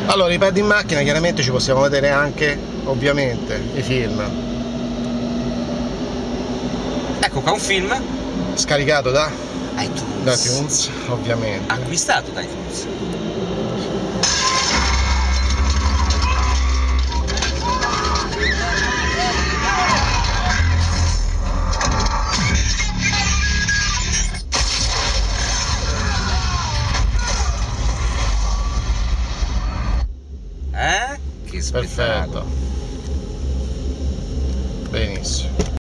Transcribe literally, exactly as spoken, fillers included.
Allora, i pad in macchina chiaramente ci possiamo vedere anche, ovviamente, i film. Ecco qua un film Scaricato da iTunes, da iTunes, ovviamente. acquistato da iTunes. Eh? Che spettacolo. Perfetto. Benissimo.